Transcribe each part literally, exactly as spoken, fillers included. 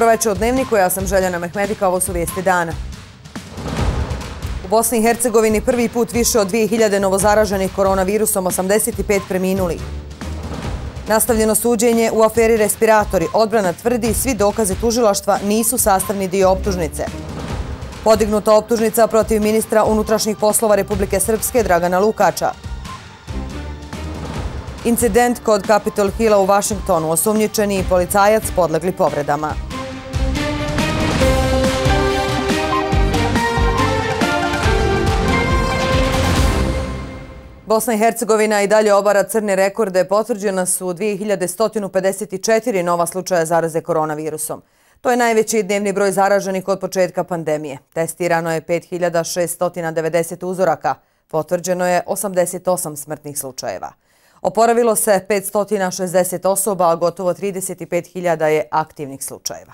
večer u Dnevniku, ja sam Željana Mehmedika, ovo su vijesti dana. U Bosni i Hercegovini prvi put više od dvije hiljade novozaraženih koronavirusom, osamdeset pet preminulih. Nastavljeno suđenje u aferi respiratori. Odbrana tvrdi svi dokazi tužilaštva nisu sastavni dio optužnice. Podignuta optužnica protiv ministra unutrašnjih poslova Republike Srpske Dragana Lukača. Incident kod Capitol Hilla u Vašingtonu. Osumnjičeni policajac podlegli povredama. Bosna i Hercegovina i dalje obara crne rekorde. Potvrđena su dvije hiljade sto pedeset četiri nova slučaja zaraze koronavirusom. To je najveći dnevni broj zaraženih od početka pandemije. Testirano je pet hiljada šeststo devedeset uzoraka. Potvrđeno je osamdeset osam smrtnih slučajeva. Oporavilo se petsto šezdeset osoba, a gotovo trideset pet hiljada je aktivnih slučajeva.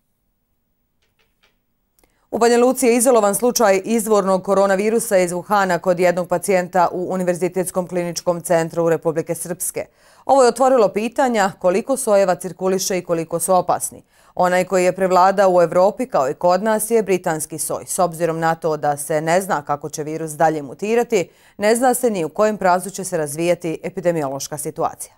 U Banja Luci je izolovan slučaj izvornog koronavirusa iz Wuhana kod jednog pacijenta u Univerzitetskom kliničkom centru Republike Srpske. Ovo je otvorilo pitanja koliko sojeva cirkuliše i koliko su opasni. Onaj koji je prevladao u Evropi kao i kod nas je britanski soj. S obzirom na to da se ne zna kako će virus dalje mutirati, ne zna se ni u kojem pravcu će se razvijati epidemiološka situacija.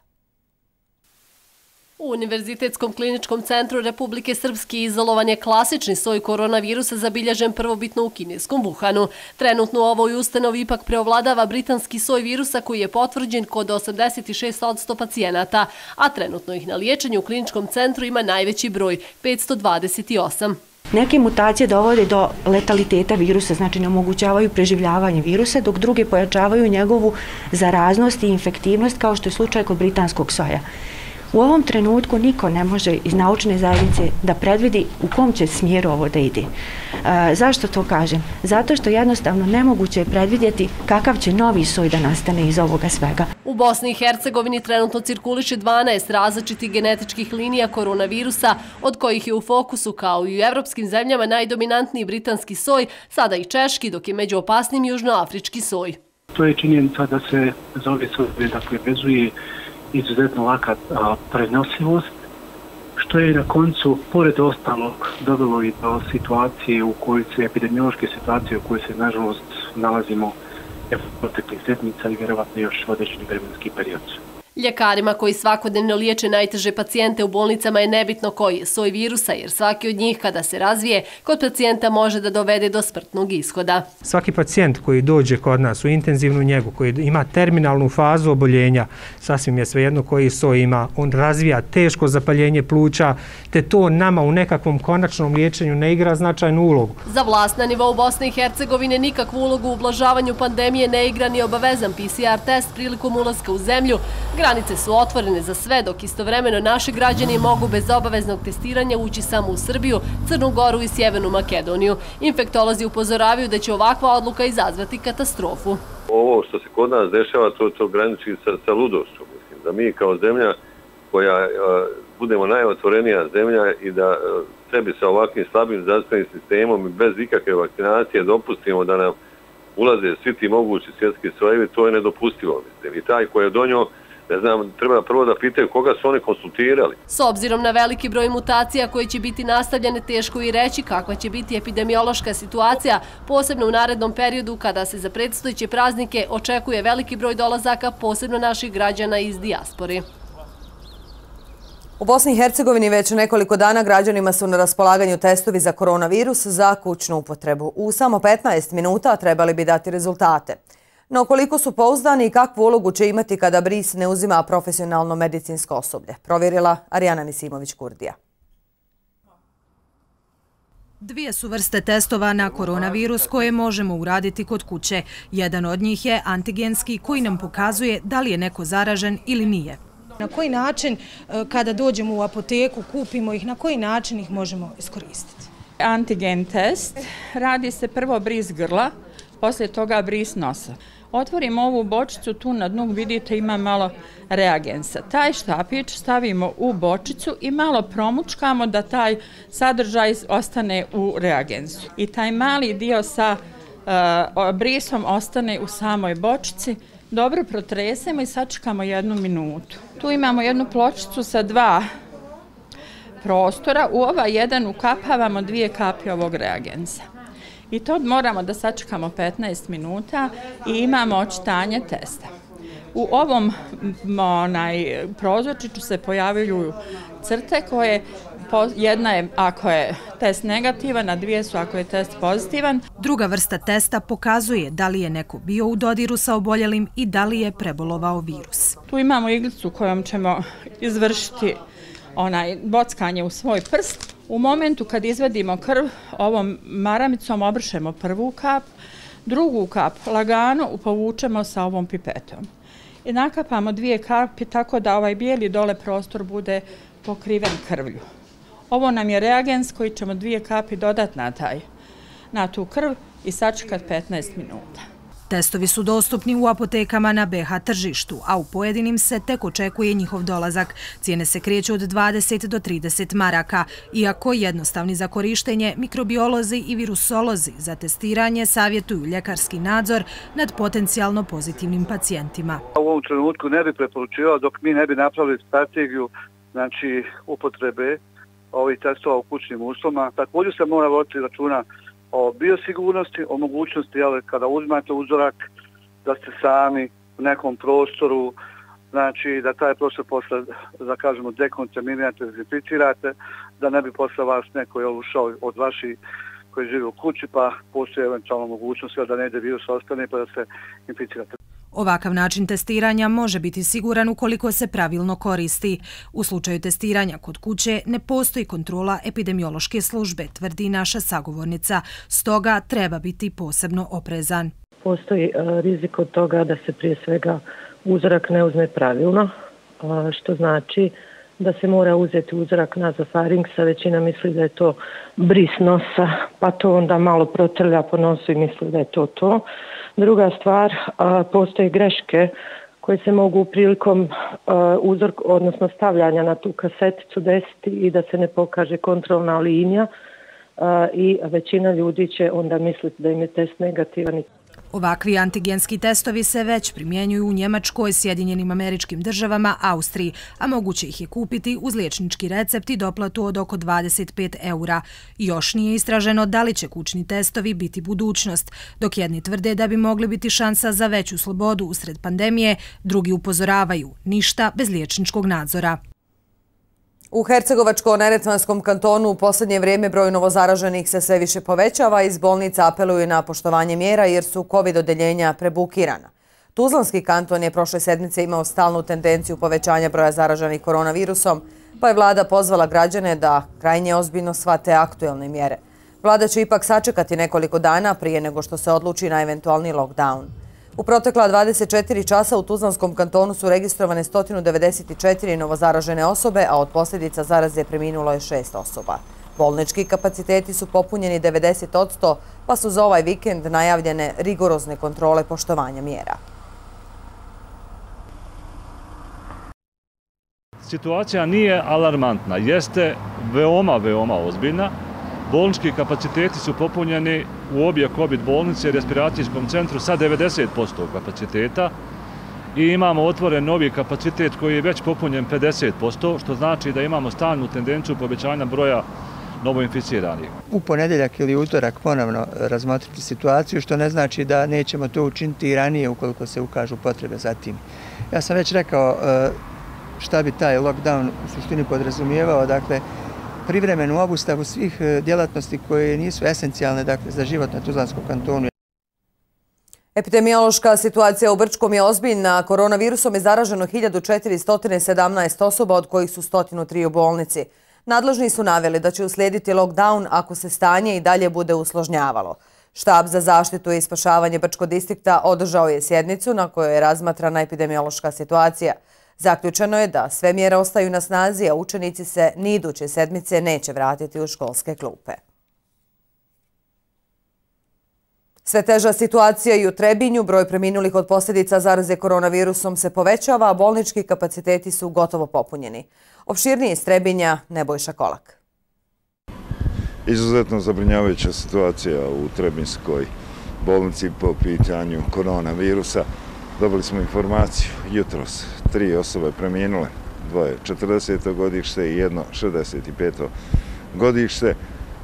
U Univerzitetskom kliničkom centru Republike Srpske izolovan je klasični soj koronavirusa zabilježen prvobitno u kineskom Wuhanu. Trenutno u ovoj ustanovi ipak preovladava britanski soj virusa koji je potvrđen kod osamdeset šest posto pacijenata, a trenutno ih na liječenju u kliničkom centru ima najveći broj, petsto dvadeset osam. Neke mutacije dovode do letaliteta virusa, znači ne omogućavaju preživljavanje virusa, dok druge pojačavaju njegovu zaraznost i infektivnost, kao što je slučaj kod britanskog soja. U ovom trenutku niko ne može iz naučne zajednice da predvidi u kom će smjeru ovo da ide. E, zašto to kažem? Zato što jednostavno nemoguće je predvidjeti kakav će novi soj da nastane iz ovoga svega. U Bosni i Hercegovini trenutno cirkuliše dvanaest različitih genetičkih linija koronavirusa, od kojih je u fokusu kao i u evropskim zemljama najdominantniji britanski soj, sada i češki, dok je među opasnim južnoafrički soj. To je činjenica da se za ove soje dakle, vezuje izuzetno laka a, prenosivost, što je na koncu, pored ostalog, dovelo i do situacije u kojoj se, epidemiološke situacije u kojoj se, nažalost, nalazimo proteklih sedmica i vjerovatno još određeni vremenski period. Ljekarima koji svakodnevno liječe najteže pacijente u bolnicama je nebitno koji je soj virusa, jer svaki od njih kada se razvije, kod pacijenta može da dovede do smrtnog ishoda. Svaki pacijent koji dođe kod nas u intenzivnu njegu, koji ima terminalnu fazu oboljenja, sasvim je svejedno koji soj ima, on razvija teško zapaljenje pluća, te to nama u nekakvom konačnom liječenju ne igra značajnu ulogu. Za vlast na nivou Bosne i Hercegovine nikakvu ulogu u ublažavanju pandemije ne igra ni obavezan P C R test prilikom ulaska u zemlju. Granice su otvorene za sve, dok istovremeno naši građani mogu bez obaveznog testiranja ući samo u Srbiju, Crnu Goru i Sjevernu Makedoniju. Infektolozi upozoravaju da će ovakva odluka izazvati katastrofu. Ovo što se kod nas dešava, to, to graniči sa, sa ludošću. Mislim, da mi kao zemlja koja a, budemo najotvorenija zemlja i da a, sebi sa ovakvim slabim zdravstvenim sistemom i bez ikakve vakcinacije dopustimo da nam ulaze svi ti mogući svjetski sojevi, to je nedopustivo. Mislim. I taj koji je donio, ne znam, treba prvo da pitaju koga su oni konsultirali. S obzirom na veliki broj mutacija koje će biti nastavljene, teško i reći kakva će biti epidemiološka situacija, posebno u narednom periodu kada se za predstojeće praznike očekuje veliki broj dolazaka, posebno naših građana iz dijaspore. U Bosni i Hercegovini već nekoliko dana građanima su na raspolaganju testovi za koronavirus za kućnu upotrebu. U samo petnaest minuta trebali bi dati rezultate. No koliko su pouzdani i kakvu ulogu će imati kada BRIS ne uzima profesionalno medicinsko osoblje? Provjerila Arijana Nisimović-Kurdija. Dvije su vrste testova na koronavirus koje možemo uraditi kod kuće. Jedan od njih je antigenski koji nam pokazuje da li je neko zaražen ili nije. Na koji način kada dođemo u apoteku, kupimo ih, na koji način ih možemo iskoristiti? Antigen test radi se prvo bris grla, poslije toga bris nosa. Otvorimo ovu bočicu, tu na dnu vidite ima malo reagensa. Taj štapić stavimo u bočicu i malo promučkamo da taj sadržaj ostane u reagensu. I taj mali dio sa uh, brisom ostane u samoj bočici. Dobro protresemo i sačekamo jednu minutu. Tu imamo jednu pločicu sa dva prostora u ovaj jedan ukapavamo dvije kapi ovog reagensa. I to moramo da sačekamo petnaest minuta i imamo očitanje testa. U ovom onaj, prozorčiću se pojavljuju crte koje, jedna je ako je test negativan, a dvije su ako je test pozitivan. Druga vrsta testa pokazuje da li je neko bio u dodiru sa oboljelim i da li je prebolovao virus. Tu imamo iglicu kojom ćemo izvršiti onaj bockanje u svoj prst. U momentu kad izvedimo krv, ovom maramicom obršemo prvu kap, drugu kap lagano povučemo sa ovom pipetom. I nakapamo dvije kapi tako da ovaj bijeli dole prostor bude pokriven krvlju. Ovo nam je reagens koji ćemo dvije kapi dodati na, taj, na tu krv i sačekati petnaest minuta. Testovi su dostupni u apotekama na be ha tržištu, a u pojedinim se tek očekuje njihov dolazak. Cijene se kreću od dvadeset do trideset maraka. Iako jednostavni za korištenje, mikrobiolozi i virusolozi za testiranje savjetuju ljekarski nadzor nad potencijalno pozitivnim pacijentima. U ovom trenutku ne bi preporučivao dok mi ne bi napravili strategiju znači, upotrebe ovih testova u kućnim uslovima. Također se mora voditi računa o biosigurnosti, o mogućnosti jel, kada uzmate uzorak da ste sami u nekom prostoru, znači da taj prostor posle, da kažemo, dekontaminirate, dezinficirate, da ne bi posle vas neko jel, ušao od vaših koji žive u kući, pa postoji eventualno mogućnost jel, da ne ide virus ostane pa da se inficirate. Ovakav način testiranja može biti siguran ukoliko se pravilno koristi. U slučaju testiranja kod kuće ne postoji kontrola epidemiološke službe, tvrdi naša sagovornica. Stoga treba biti posebno oprezan. Postoji rizik od toga da se prije svega uzorak ne uzme pravilno, što znači da se mora uzeti uzorak nazofarinksa. Većina misli da je to bris nosa, pa to onda malo protrlja po nosu i misli da je to to. Druga stvar, postoje greške koje se mogu prilikom uzor, odnosno stavljanja na tu kaseticu desiti i da se ne pokaže kontrolna linija i većina ljudi će onda misliti da im je test negativan. Ovakvi antigenski testovi se već primjenjuju u Njemačkoj, Sjedinjenim Američkim Državama, Austriji, a moguće ih je kupiti uz liječnički recept i doplatu od oko dvadeset pet eura. Još nije istraženo da li će kućni testovi biti budućnost. Dok jedni tvrde da bi mogli biti šansa za veću slobodu usred pandemije, drugi upozoravaju ništa bez liječničkog nadzora. U Hercegovačko-neretvanskom kantonu u posljednje vrijeme broj novozaraženih se sve više povećava i iz bolnica apeluju na poštovanje mjera jer su COVID odeljenja prebukirana. Tuzlanski kanton je prošle sedmice imao stalnu tendenciju povećanja broja zaraženih koronavirusom, pa je vlada pozvala građane da krajnje ozbiljno shvate aktuelne mjere. Vlada će ipak sačekati nekoliko dana prije nego što se odluči na eventualni lockdown. U protekla dvadeset četiri časa u Tuzlanskom kantonu su registrovane sto devedeset četiri novozaražene osobe, a od posljedica zaraze preminulo je šest osoba. Bolnički kapaciteti su popunjeni devedeset posto, pa su za ovaj vikend najavljene rigorozne kontrole poštovanja mjera. Situacija nije alarmantna, jeste veoma, veoma ozbiljna. Bolnički kapaciteti su popunjeni u obje COVID bolnice i respiracijskom centru sa devedeset posto kapaciteta i imamo otvoren novi kapacitet koji je već popunjen pedeset posto, što znači da imamo stalnu tendenciju povećanja broja novoinficiranih. U ponedeljak ili utorak ponovno razmotriti situaciju, što ne znači da nećemo to učiniti i ranije ukoliko se ukažu potrebe za tim. Ja sam već rekao šta bi taj lockdown u suštini podrazumijevao, dakle, privremenu obustavu svih djelatnosti koje nisu esencijalne dakle, za život na Tuzlanskom kantonu. Epidemiološka situacija u Brčkom je ozbiljna. Koronavirusom je zaraženo hiljadu četiristo sedamnaest osoba, od kojih su sto tri u bolnici. Nadležni su naveli da će uslijediti lockdown ako se stanje i dalje bude usložnjavalo. Štab za zaštitu i spašavanje Brčkog distrikta održao je sjednicu na kojoj je razmatrana epidemiološka situacija. Zaključeno je da sve mjere ostaju na snazi, a učenici se ni iduće sedmice neće vratiti u školske klupe. Sve teža situacija i u Trebinju, broj preminulih od posljedica zaraze koronavirusom se povećava, a bolnički kapaciteti su gotovo popunjeni. Opširnije iz Trebinja, Nebojša Kolak. Izuzetno zabrinjavajuća situacija u Trebinskoj bolnici po pitanju koronavirusa. Dobili smo informaciju jutros, tri osobe preminule. dvoje četrdeseto godište i jedno šezdeset peto godište,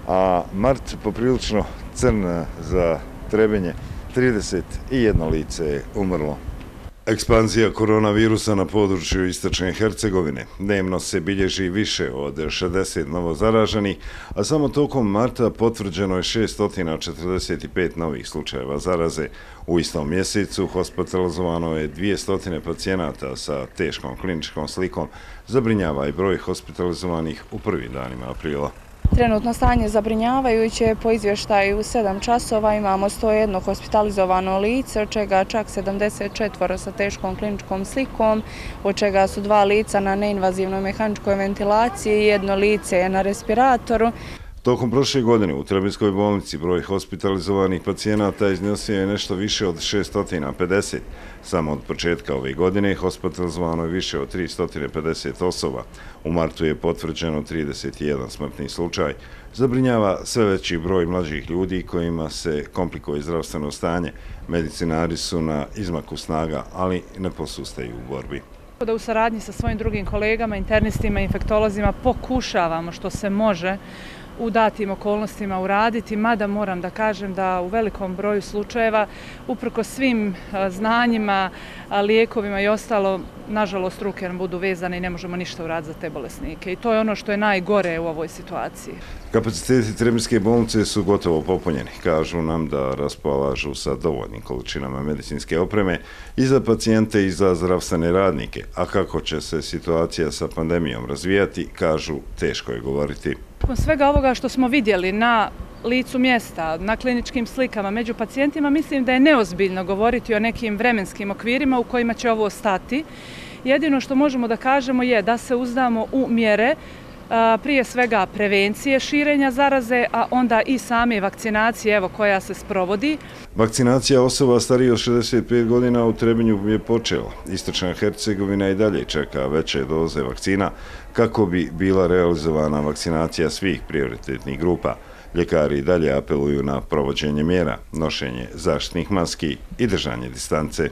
a mart poprilično crn za Trebinje, trideset jedno lice je umrlo. Ekspanzija koronavirusa na području istočne Hercegovine. Dnevno se bilježi više od šezdeset novo zaraženih, a samo tokom marta potvrđeno je šesto četrdeset pet novih slučajeva zaraze. U istom mjesecu hospitalizovano je dvjesto pacijenata sa teškom kliničkom slikom. Zabrinjava i broj hospitalizovanih u prvim danima aprila. Trenutno stanje zabrinjavajuće. Po izvještaju u sedam časova imamo sto jedno hospitalizovano lice, od čega čak sedamdeset četiri sa teškom kliničkom slikom, od čega su dva lica na neinvazivnoj mehaničkoj ventilaciji i jedno lice je na respiratoru. Tokom prošle godine u Trebinskoj bolnici broj hospitalizovanih pacijenata iznosio je nešto više od šesto pedeset. Samo od početka ove godine hospitalizovano je više od tristo pedeset osoba. U martu je potvrđeno trideset jedan smrtni slučaj. Zabrinjava sve veći broj mlađih ljudi kojima se komplikuje zdravstveno stanje. Medicinari su na izmaku snaga, ali ne posustaju u borbi. Da u saradnji sa svojim drugim kolegama, internistima i infektolozima pokušavamo što se može u datim okolnostima uraditi, mada moram da kažem da u velikom broju slučajeva, uprko svim znanjima, lijekovima i ostalo, nažalost, ruke nam budu vezane i ne možemo ništa uraditi za te bolesnike. I to je ono što je najgore u ovoj situaciji. Kapaciteti Trebinske bolnice su gotovo popunjeni. Kažu nam da raspolažu sa dovoljnim količinama medicinske opreme i za pacijente i za zdravstvene radnike. A kako će se situacija sa pandemijom razvijati, kažu, teško je govoriti. Svega ovoga što smo vidjeli na licu mjesta, na kliničkim slikama, među pacijentima, mislim da je neozbiljno govoriti o nekim vremenskim okvirima u kojima će ovo stati. Jedino što možemo da kažemo je da se uzdamo u mjere, prije svega prevencije širenja zaraze, a onda i same vakcinacije evo, koja se sprovodi. Vakcinacija osoba starije od šezdeset pet godina u Trebinju je počela. Istočna Hercegovina i dalje čeka veće doze vakcina kako bi bila realizovana vakcinacija svih prioritetnih grupa. Ljekari i dalje apeluju na provođenje mjera, nošenje zaštitnih maski i držanje distance.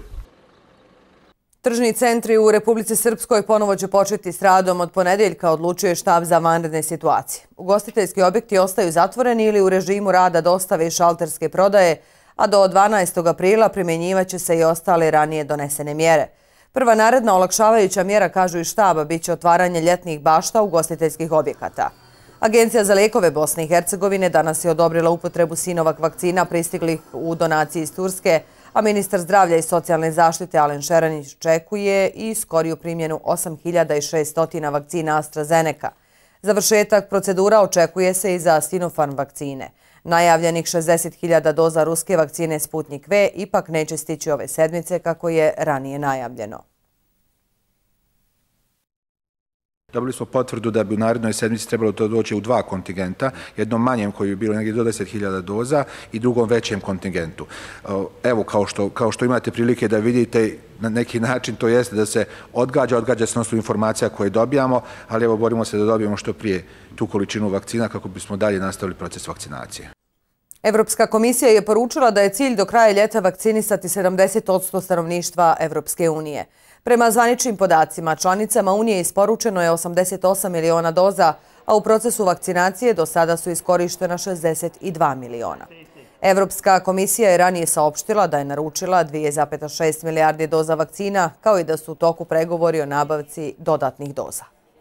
Tržni centri u Republici Srpskoj ponovo će početi s radom od ponedeljka, odlučuje štab za vanredne situacije. Ugostiteljski objekti ostaju zatvoreni ili u režimu rada dostave i šalterske prodaje, a do dvanaestog aprila primjenjivaće se i ostale ranije donesene mjere. Prva naredna olakšavajuća mjera, kažu i štaba, bit će otvaranje ljetnih bašta ugostiteljskih objekata. Agencija za lijekove Bosne i Hercegovine danas je odobrila upotrebu Sinovac vakcina pristiglih u donaciji iz Turske, a ministar zdravlja i socijalne zaštite Alen Šeranić očekuje i skoriju primjenu osam hiljada šesto vakcina AstraZeneca. Završetak procedura očekuje se i za Sinopharm vakcine. Najavljenih šezdeset hiljada doza ruske vakcine Sputnik V ipak neće stići ove sedmice kako je ranije najavljeno. Dobili smo potvrdu da bi u narednoj sedmici trebalo to doći u dva kontingenta, jednom manjem koji bi bilo negdje do deset hiljada doza i drugom većem kontingentu. Evo, kao što, kao što imate prilike da vidite, na neki način to jeste da se odgađa, odgađa se na osnovu informacija koje dobijamo, ali evo borimo se da dobijemo što prije tu količinu vakcina kako bismo dalje nastavili proces vakcinacije. Evropska komisija je poručila da je cilj do kraja ljeta vakcinisati sedamdeset posto stanovništva Evropske unije. Prema zvaničnim podacima, članicama Unije isporučeno je osamdeset osam miliona doza, a u procesu vakcinacije do sada su iskorištena šezdeset dva miliona. Evropska komisija je ranije saopštila da je naručila dvije zarez šest milijardi doza vakcina, kao i da su u toku pregovori o nabavci dodatnih doza.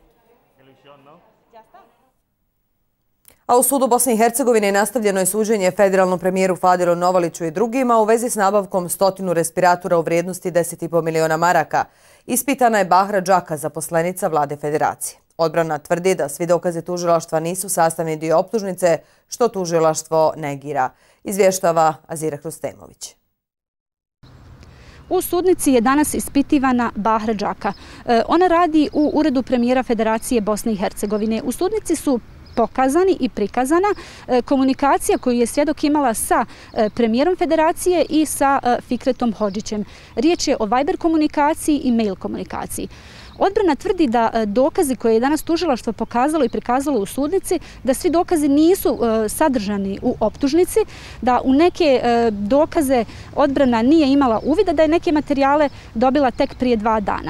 A u sudu Bosne i Hercegovine nastavljeno je suđenje federalnom premijeru Fadilu Novaliću i drugima u vezi s nabavkom stotinu respiratora u vrijednosti deset i po miliona maraka. Ispitana je Bahra Džaka, zaposlenica vlade federacije. Odbrana tvrdi da svi dokazi tužilaštva nisu sastavni dio optužnice, što tužilaštvo negira. Izvještava Azira Hrustemović. U sudnici je danas ispitivana Bahra Džaka. Ona radi u Uredu premijera Federacije Bosne i Hercegovine. U sudnici su pokazani i prikazana komunikacija koju je svjedok imala sa premijerom federacije i sa Fikretom Hodžićem. Riječ je o Viber komunikaciji i mail komunikaciji. Odbrana tvrdi da dokazi koje je danas tužilaštvo pokazalo i prikazalo u sudnici, da svi dokazi nisu sadržani u optužnici, da u neke dokaze odbrana nije imala uvida, da je neke materijale dobila tek prije dva dana.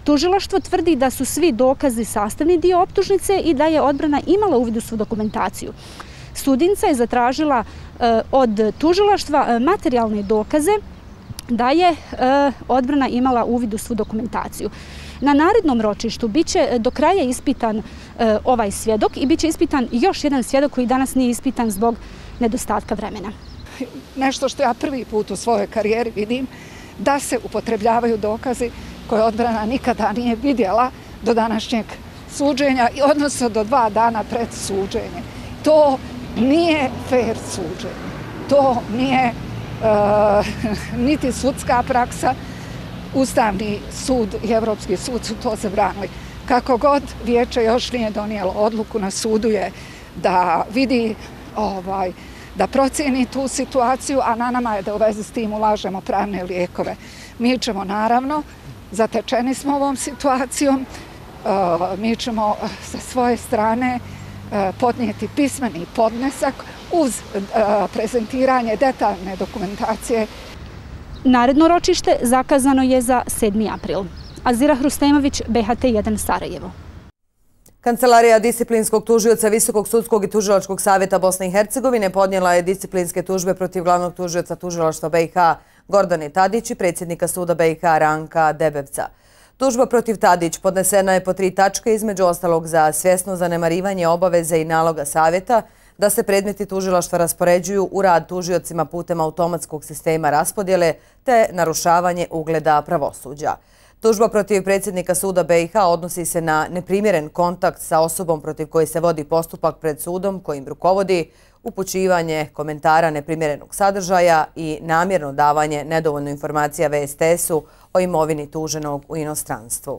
Tužilaštvo tvrdi da su svi dokazi sastavni dio optužnice i da je odbrana imala uvid u svu dokumentaciju. Sudinca je zatražila od tužilaštva materijalne dokaze da je odbrana imala uvid u svu dokumentaciju. Na narednom ročištu biće do kraja ispitan ovaj svjedok i biće ispitan još jedan svjedok koji danas nije ispitan zbog nedostatka vremena. Nešto što ja prvi put u svojoj karijeri vidim, da se upotrebljavaju dokazi koje odbrana nikada nije vidjela do današnjeg suđenja, odnosno do dva dana pred suđenje. To nije fair suđenje. To nije niti sudska praksa. Ustavni sud i Evropski sud su to zabranili. Kako god vijeće još nije donijelo odluku, na sudu je da vidi, ovaj, da procjeni tu situaciju, a na nama je da u vezi s tim ulažemo pravne lijekove. Mi ćemo naravno, zatečeni smo ovom situacijom, mi ćemo sa svoje strane podnijeti pismeni podnesak uz prezentiranje detaljne dokumentacije. Naredno ročište zakazano je za sedmi april. Azira Hrustemović, B H T jedan Sarajevo. Kancelarija disciplinskog tužioca Visokog sudskog i tužilačkog savjeta Bosne i Hercegovine podnijela je disciplinske tužbe protiv glavnog tužioca tužilaštva B i H Gordane Tadić i predsjednika suda B i H Ranka Debevca. Tužba protiv Tadić podnesena je po tri tačke, između ostalog za svjesno zanemarivanje obaveze i naloga savjeta da se predmeti tužilaštva raspoređuju u rad tužiocima putem automatskog sistema raspodjele te narušavanje ugleda pravosuđa. Tužba protiv predsjednika suda B i H odnosi se na neprimjeren kontakt sa osobom protiv koje se vodi postupak pred sudom kojim rukovodi, upućivanje komentara neprimjerenog sadržaja i namjerno davanje nedovoljno informacija V S T S-u o imovini tuženog u inostranstvu.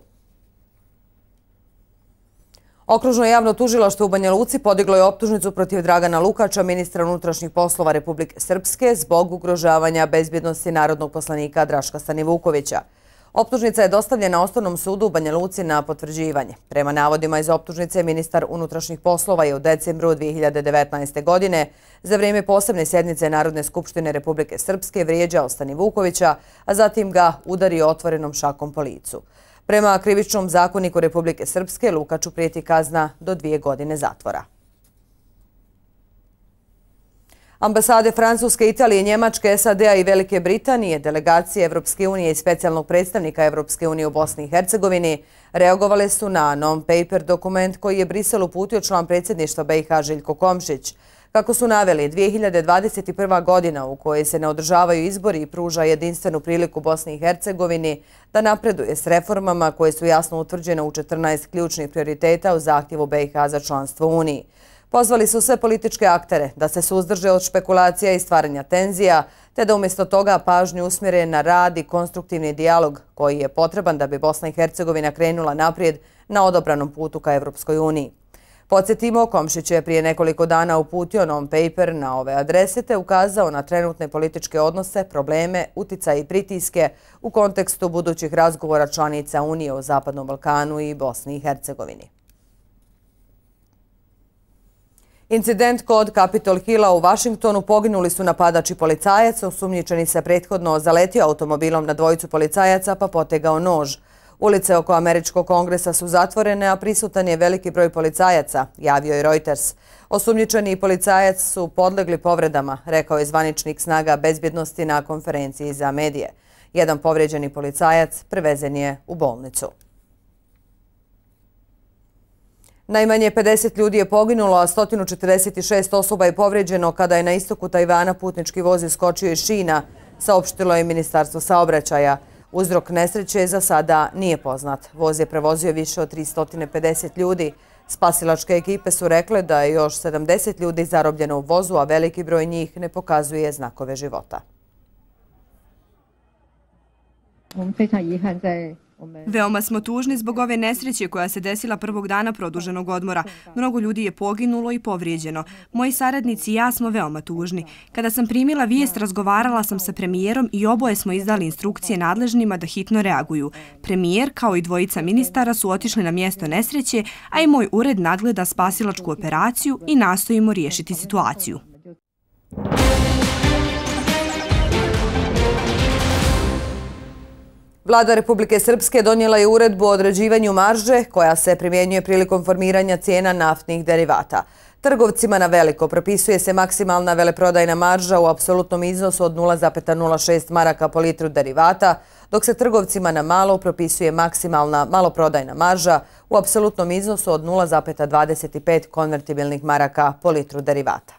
Okružno javno tužilaštvo u Banja Luci podiglo je optužnicu protiv Dragana Lukača, ministra unutrašnjih poslova Republike Srpske, zbog ugrožavanja bezbjednosti narodnog poslanika Draška Stanivukovića. Optužnica je dostavljena Osnovnom sudu u Banja Luci na potvrđivanje. Prema navodima iz optužnice, ministar unutrašnjih poslova je u decembru dvije hiljade devetnaeste. godine za vrijeme posebne sjednice Narodne skupštine Republike Srpske vrijeđao Stanivukovića, a zatim ga udario otvorenom šakom po licu. Prema krivičnom zakoniku Republike Srpske, Lukaču prijeti kazna do dvije godine zatvora. Ambasade Francuske, Italije, Njemačke, S A D-a i Velike Britanije, delegacije Evropske unije i specijalnog predstavnika Evropske unije u Bosni i Hercegovini reagovale su na non-paper dokument koji je Brisel uputio član predsjedništva B i H Željko Komšić. Kako su naveli, dvije hiljade dvadeset prva. godina u kojoj se ne održavaju izbori i pruža jedinstvenu priliku Bosni i Hercegovini da napreduje s reformama koje su jasno utvrđene u četrnaest ključnih prioriteta u zahtjevu B i H za članstvo u Uniji. Pozvali su sve političke aktere da se suzdrže od špekulacija i stvaranja tenzija, te da umjesto toga pažnju usmjere na rad i konstruktivni dijalog koji je potreban da bi Bosna i Hercegovina krenula naprijed na odabranom putu ka Evropskoj uniji. Podsjetimo, Komšić je prije nekoliko dana uputio non-paper na ove adrese te ukazao na trenutne političke odnose, probleme, uticaje i pritiske u kontekstu budućih razgovora članica Unije o Zapadnom Balkanu i Bosni i Hercegovini. Incident kod Capitol Hilla u Vašingtonu poginuli su napadač i policajac, osumnjičeni se prethodno zaletio automobilom na dvojicu policajaca pa potegao nož. Ulice oko Američkog kongresa su zatvorene, a prisutan je veliki broj policajaca, javio je Reuters. Osumnjičeni i policajac su podlegli povredama, rekao je zvaničnik snaga bezbjednosti na konferenciji za medije. Jedan povrijeđeni policajac prevezen je u bolnicu. Najmanje pedeset ljudi je poginulo, a sto četrdeset šest osoba je povrijeđeno kada je na istoku Tajvana putnički voz iskočio iz šina, saopštilo je Ministarstvo saobraćaja. Uzrok nesreće za sada nije poznat. Voz je prevozio više od tristo pedeset ljudi. Spasilačke ekipe su rekle da je još sedamdeset ljudi zarobljeno u vozu, a veliki broj njih ne pokazuje znakove života. Veoma smo tužni zbog ove nesreće koja se desila prvog dana produženog odmora. Mnogo ljudi je poginulo i povrijeđeno. Moji saradnici i ja smo veoma tužni. Kada sam primila vijest, razgovarala sam sa premijerom i oboje smo izdali instrukcije nadležnima da hitno reaguju. Premijer, kao i dvojica ministara, su otišli na mjesto nesreće, a i moj ured nadgleda spasilačku operaciju i nastojimo riješiti situaciju. Vlada Republike Srpske donijela je uredbu o određivanju marže koja se primjenjuje prilikom formiranja cijena naftnih derivata. Trgovcima na veliko propisuje se maksimalna veleprodajna marža u apsolutnom iznosu od nula zarez nula šest maraka po litru derivata, dok se trgovcima na malo propisuje maksimalna maloprodajna marža u apsolutnom iznosu od nula zarez dvadeset pet konvertibilnih maraka po litru derivata.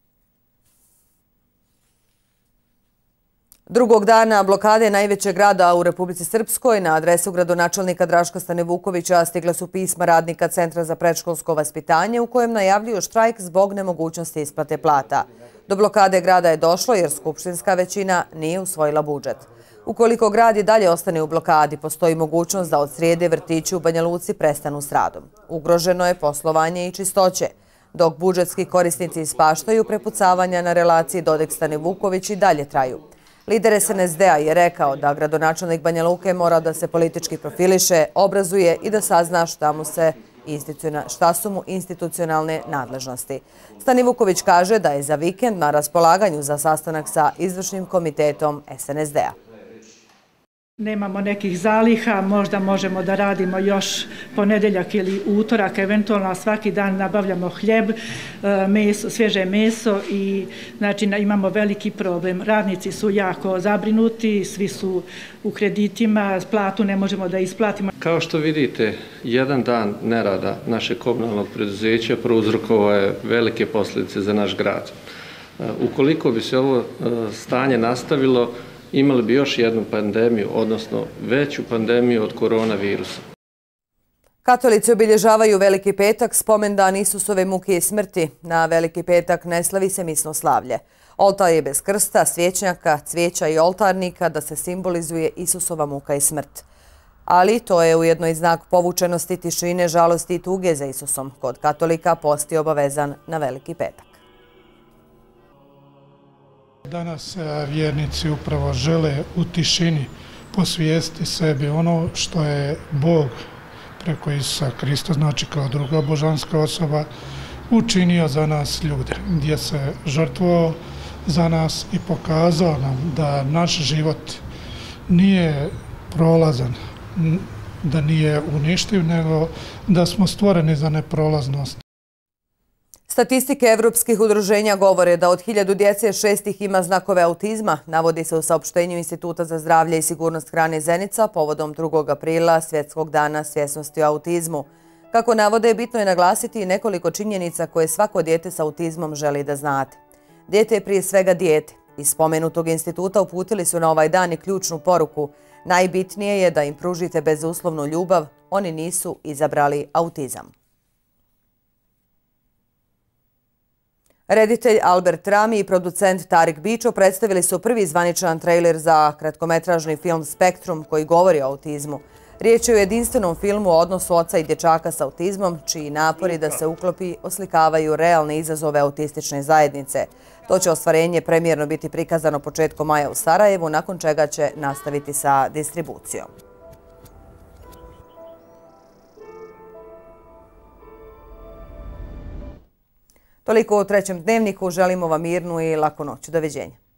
Drugog dana blokade najvećeg grada u Republici Srpskoj na adresu gradonačelnika Draška Stanivukovića stigle su pisma radnika Centra za predškolsko vaspitanje u kojem najavljuju štrajk zbog nemogućnosti isplate plata. Do blokade grada je došlo jer skupštinska većina nije usvojila budžet. Ukoliko grad i dalje ostane u blokadi, postoji mogućnost da od srijede vrtići u Banja Luci prestanu s radom. Ugroženo je poslovanje i čistoće, dok budžetski korisnici ispaštaju, prepucavanja na relaciji Dodik-Stanivuković i dalje traju. Lider S N S D-a je rekao da gradonačelnik Banja Luke mora da se politički profiliše, obrazuje i da sazna šta, mu se šta su mu institucionalne nadležnosti. Stanivuković kaže da je za vikend na raspolaganju za sastanak sa izvršnim komitetom S N S D-a. Nemamo nekih zaliha, možda možemo da radimo još ponedeljak ili utorak, eventualno svaki dan nabavljamo hljeb, meso, svježe meso i znači imamo veliki problem. Radnici su jako zabrinuti, svi su u kreditima, platu ne možemo da isplatimo. Kao što vidite, jedan dan nerada našeg komunalnog preduzeća prouzrokovao je velike posljedice za naš grad. Ukoliko bi se ovo stanje nastavilo, imali bi još jednu pandemiju, odnosno veću pandemiju od koronavirusa. Katolici obilježavaju Veliki petak, spomendan Isusove muke i smrti. Na Veliki petak ne slavi se misno slavlje. Oltar je bez krsta, svjećnjaka, cvijeća i oltarnika da se simbolizuje Isusova muka i smrt. Ali to je ujedno i znak povučenosti, tišine, žalosti i tuge za Isusom. Kod katolika post je obavezan na Veliki petak. Danas vjernici upravo žele u tišini posvijesti sebi ono što je Bog preko Isusa Krista, znači kao druga božanska osoba, učinio za nas ljude, gdje se žrtvovao za nas i pokazao nam da naš život nije prolazan, da nije uništiv, nego da smo stvoreni za neprolaznost. Statistike evropskih udruženja govore da od hiljadu djece šest ih ima znakove autizma, navodi se u saopštenju Instituta za zdravlje i sigurnost hrane Zenica povodom drugog aprila, Svjetskog dana svjesnosti o autizmu. Kako navode, bitno je naglasiti nekoliko činjenica koje svako dijete sa autizmom želi da znate. Dijete je prije svega dijete. Iz spomenutog instituta uputili su na ovaj dan i ključnu poruku. Najbitnije je da im pružite bezuslovnu ljubav, oni nisu izabrali autizam. Reditelj Albert Rami i producent Tarik Bičo predstavili su prvi zvaničan trailer za kratkometražni film Spektrum koji govori o autizmu. Riječ je o jedinstvenom filmu o odnosu oca i dječaka s autizmom, čiji napori da se uklopi oslikavaju realne izazove autistične zajednice. To će ostvarenje premijerno biti prikazano početkom maja u Sarajevu, nakon čega će nastaviti sa distribucijom. Toliko u trećem dnevniku. Želimo vam mirnu i laku noć. Doviđenja.